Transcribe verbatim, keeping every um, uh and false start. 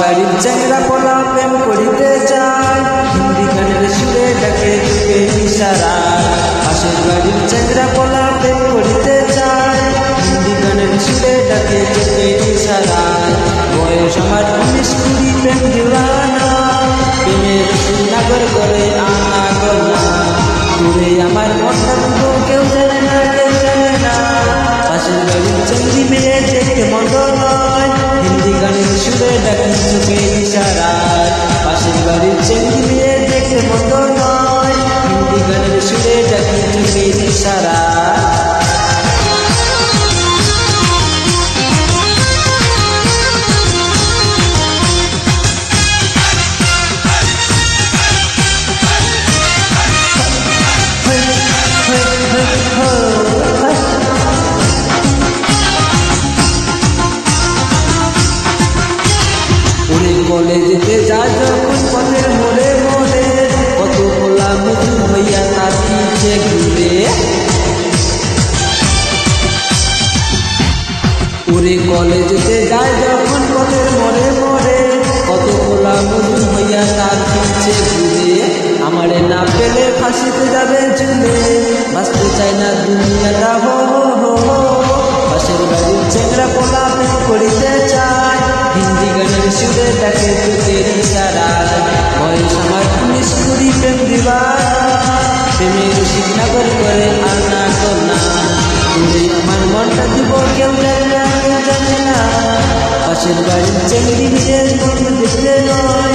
বাড়ির চ্যাংরা পোলা প্রেম করিতে চায়, হিন্দি গানের সুরে ডাকে চোখে ইশারায়। পাশের বাড়ির চ্যাংরা পোলা প্রেম করিতে চায়, হিন্দি গানের সুরে ডাকে চোখে ইশারায়। বয়স আমার উনিশ কুড়ি, প্রেম দিওয়ানা, প্রেমের শ্রীনগর করে আনা গোনা। দূরে আমার মনটা তো কেউ জানে না, কেউ জানে না। পাশের বাড়ির চন্দ্রী মেয়ে দেখতে মন্দ নয়, হিন্দি গানের সুরে ডাকি চোখে ইশারায়। পাশের বাড়ির চন্দ্রী মেয়ে দেখতে মন্দ নয়, হিন্দি গানের সুরে ডাকি চোখে ইশারায়। কলেজেতে যায় যখন পথের মোড়ে মোড়ে, কত পোলা মধু হইয়া তার পিছে ঘুরে। ওরে কলেজেতে যায় যখন পথের মোড়ে মোড়ে, কত পোলা মধু হইয়া তার পিছে ঘুরে। আমারে না পেলে ফাঁসিতে যাবে ঝুলে, বাঁচতে চায় না দুনিয়াটা হো হো হো। পাশের বাড়ির চ্যাংরা পোলা প্রেম করিতে চায়, হিন্দি গানের সুরে ডাকে চোখের ইশারায়। বয়স আমার উনিশ কুড়ি, প্রেম দিওয়ানা, প্রেমের শ্রীনগর করে আনা গোনা। দূরে আমার মনটা দিব কেউ জানে না, কেউ জানে না। পাশের বাড়ির চ্যাংরি মেয়ের মন দেখতে নয়,